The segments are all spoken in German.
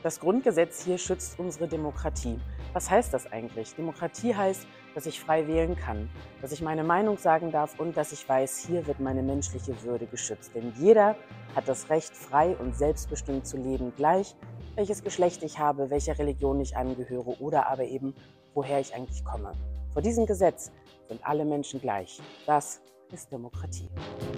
Das Grundgesetz hier schützt unsere Demokratie. Was heißt das eigentlich? Demokratie heißt, dass ich frei wählen kann, dass ich meine Meinung sagen darf und dass ich weiß, hier wird meine menschliche Würde geschützt. Denn jeder hat das Recht, frei und selbstbestimmt zu leben, gleich welches Geschlecht ich habe, welcher Religion ich angehöre oder aber eben, woher ich eigentlich komme. Vor diesem Gesetz sind alle Menschen gleich. Das ist Demokratie.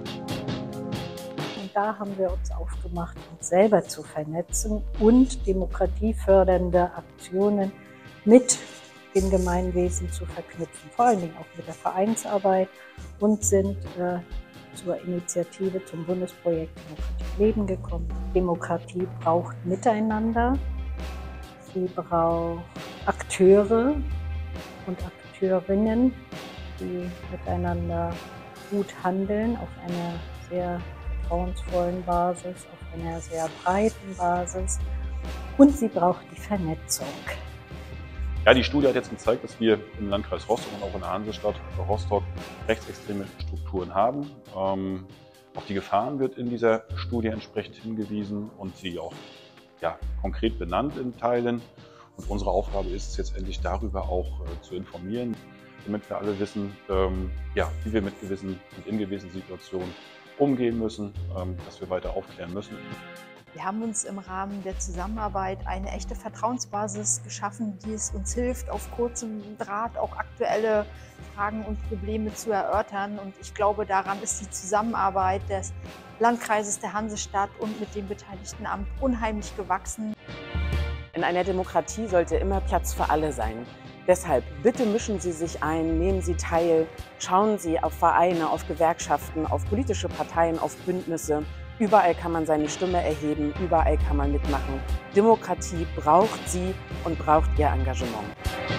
Und da haben wir uns aufgemacht, uns selber zu vernetzen und demokratiefördernde Aktionen mit dem Gemeinwesen zu verknüpfen, vor allen Dingen auch mit der Vereinsarbeit, und sind zur Initiative zum Bundesprojekt Demokratie Leben gekommen. Demokratie braucht Miteinander, sie braucht Akteure und Akteurinnen, die miteinander gut handeln auf einer sehr vertrauensvollen Basis, auf einer sehr breiten Basis, und sie braucht die Vernetzung. Ja, die Studie hat jetzt gezeigt, dass wir im Landkreis Rostock und auch in der Hansestadt Rostock rechtsextreme Strukturen haben. Auf die Gefahren wird in dieser Studie entsprechend hingewiesen und sie auch konkret benannt in Teilen. Und unsere Aufgabe ist es jetzt endlich darüber auch zu informieren, damit wir alle wissen, wie wir mit gewissen und in gewissen Situationen umgehen müssen, dass wir weiter aufklären müssen. Wir haben uns im Rahmen der Zusammenarbeit eine echte Vertrauensbasis geschaffen, die es uns hilft, auf kurzem Draht auch aktuelle Fragen und Probleme zu erörtern. Und ich glaube, daran ist die Zusammenarbeit des Landkreises, der Hansestadt und mit dem beteiligten Amt unheimlich gewachsen. In einer Demokratie sollte immer Platz für alle sein. Deshalb bitte mischen Sie sich ein, nehmen Sie teil, schauen Sie auf Vereine, auf Gewerkschaften, auf politische Parteien, auf Bündnisse. Überall kann man seine Stimme erheben, überall kann man mitmachen. Demokratie braucht Sie und braucht Ihr Engagement.